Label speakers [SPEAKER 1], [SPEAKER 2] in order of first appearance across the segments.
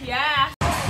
[SPEAKER 1] Yeah.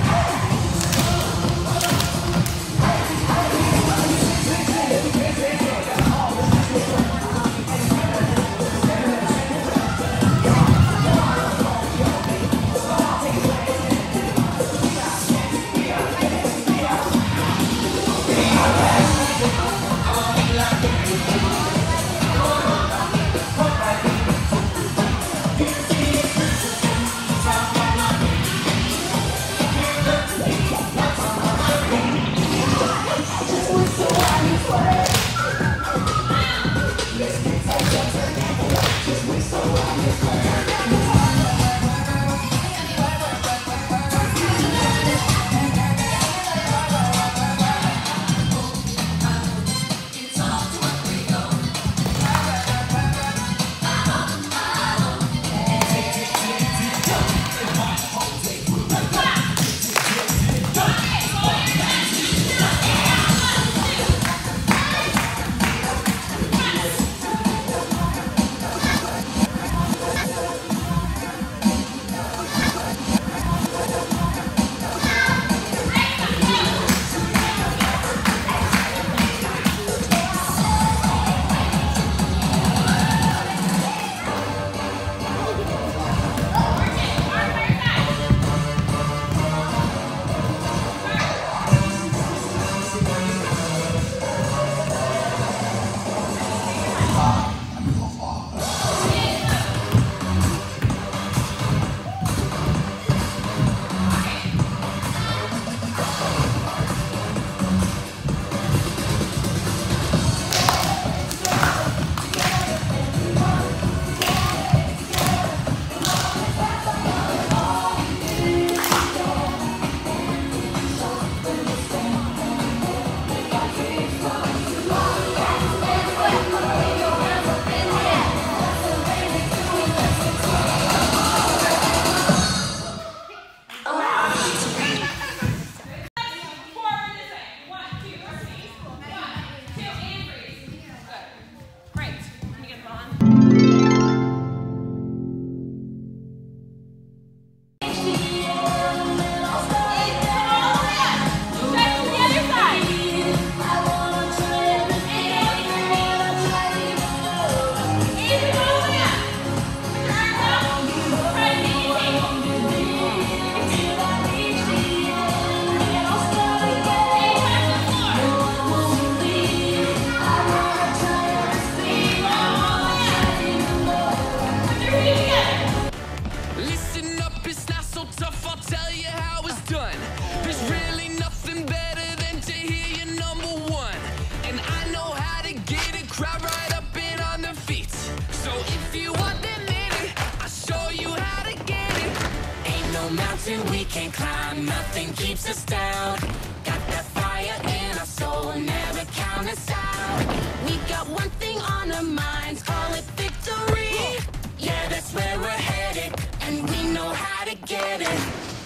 [SPEAKER 2] mountain we can't climb, nothing keeps us down. Got that fire in our soul, never count us out. We got one thing on our minds, call it victory. Yeah, that's where we're headed, and we know how to get it.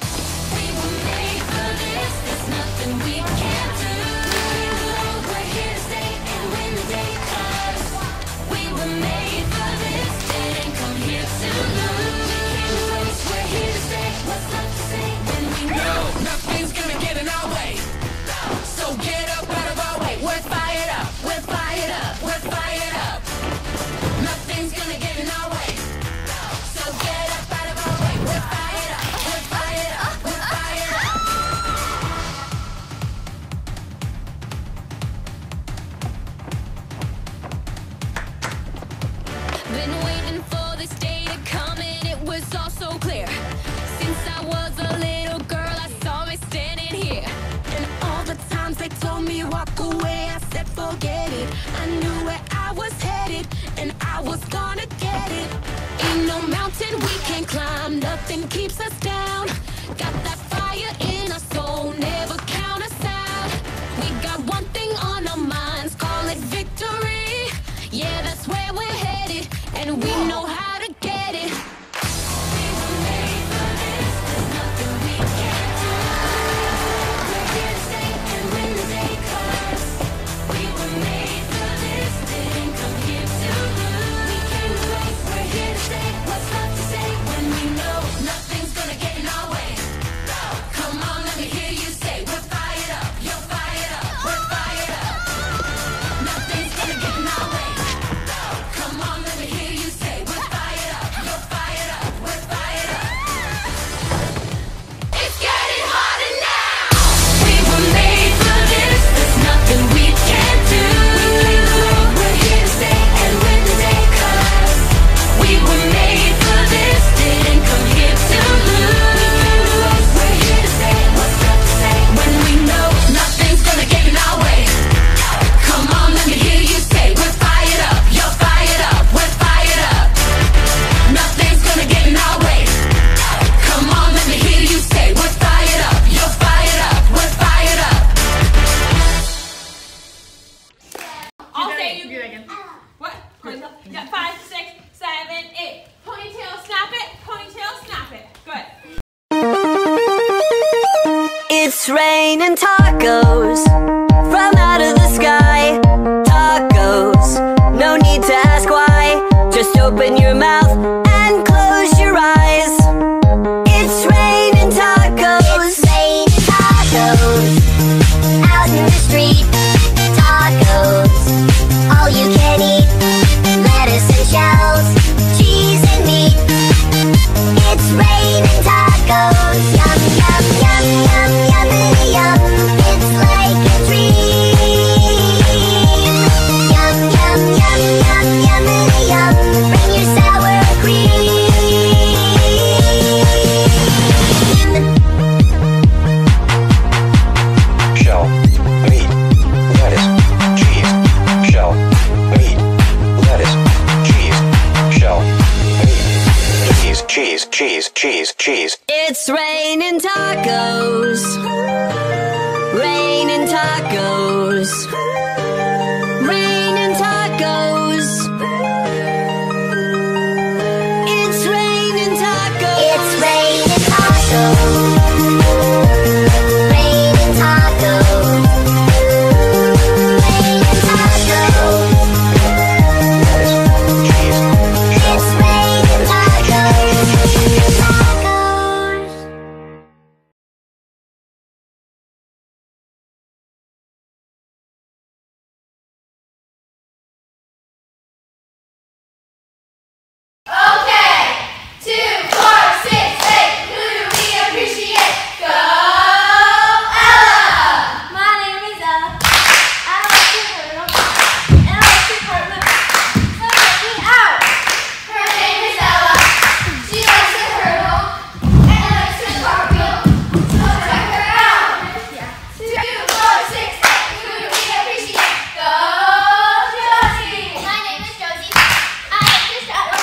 [SPEAKER 2] We were made for this, there's nothing we can't do. We're here to stay and win the day, 'cause we were made for this, didn't come here to lose. We're here to stay, what's left to say when we know nothing's gonna get in our way. So get up out of our way, we're fired up, we're fired up, we're fired up. Nothing's gonna get in our way. So get up out of our way, we're fired up, we're fired up, we're fired up.
[SPEAKER 3] Been waiting for this day to come, and it was all so clear. Since I was a little girl, I saw me standing here.
[SPEAKER 2] And all the times they told me walk away, I said forget it. I knew where I was headed, and I was gonna get it.
[SPEAKER 3] Ain't no mountain we can't climb, nothing keeps us down. Got that fire in our soul, never count us out. We got one thing on our minds, call it victory. Yeah, that's where we're headed, and we know how to get it.
[SPEAKER 2] We were made for this, there's nothing we can't do. We're here to stay and win the day, 'cause we were made for this, didn't come here to lose. We came to play, we're here to stay, what's left to say when we know nothing's gonna get in our way.
[SPEAKER 1] cheese, cheese, cheese.
[SPEAKER 4] It's raining tacos. Raining tacos. Raining tacos. It's raining tacos.
[SPEAKER 5] It's raining tacos. Raining tacos. Raining tacos. It's raining tacos. Tacos.
[SPEAKER 6] Okay, 2, 4, 6, 8. Who do we appreciate? Go, Ella! My name is Ella. I like to hurdle, and I like to hurt lips. So check me out. Her name is Ella. She likes to hurdle and likes to cartwheel. So check her out. 2, 4, 6, 8. Who do we appreciate? Go, Josie! My name is Josie. I like to straddle.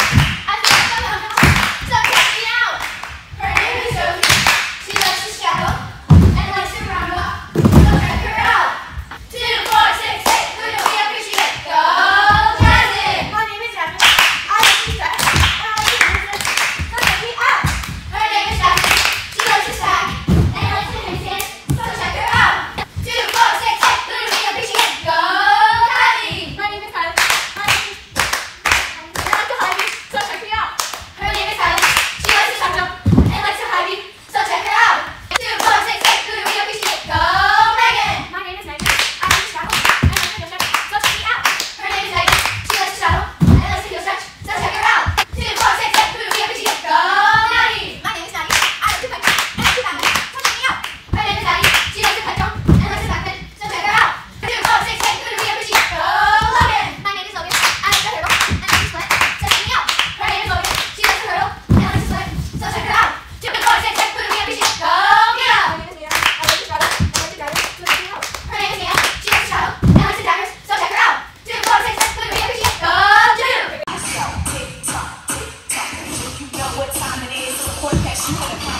[SPEAKER 6] So check me out. Her name is Josie. She likes to straddle and likes to round up. So check her out. 2, 4, 6, 8. Who do we appreciate? Go, Jasmine. My name is Jasmine. I like to stretch and I like to listen. So check me out. Her name is Jasmine. She likes to stack and likes to handstand. So check her out. 2, 4, 6, 8. Who do we appreciate? Go, Kylie. My name is Kylie. I like to high beat. So check me out. Her name is Kylie. She likes to jump and likes to high beat. So check her out. 2, 4, 6, 8. Who do we appreciate? Go, Megan. My name is Megan. I like to straddle and like to heel stretch. So check me out. Her name is Megan. She likes to straddle and likes to heel stretch. So check her out. 2, 4, 6, 8. Who do we appreciate? Go, Maddie. My name is Maddie. I like to pipe and like to backpedal. So check me out. Her name is Maddie. She likes to pipe jump and likes to backpedal. So check her out. 2, 4, 6, 8. Who do we appreciate? Go, Logan. My name is Logan. I like to hurdle and like to split. So check me out. Her name is Logan. She likes to hurdle and likes to split. So check her out. 2, 4, 6, 8. Who do we appreciate? Go, Mia. My name is Mia. I like to straddle and like to dagger. So check me out. Her name is Mia. She likes to straddle and likes to daggers. So check her out. 2, 4, 6, 8. Who do we appreciate? Go, Jude.
[SPEAKER 7] Tick tock, if you know what time it is, of course that you wanna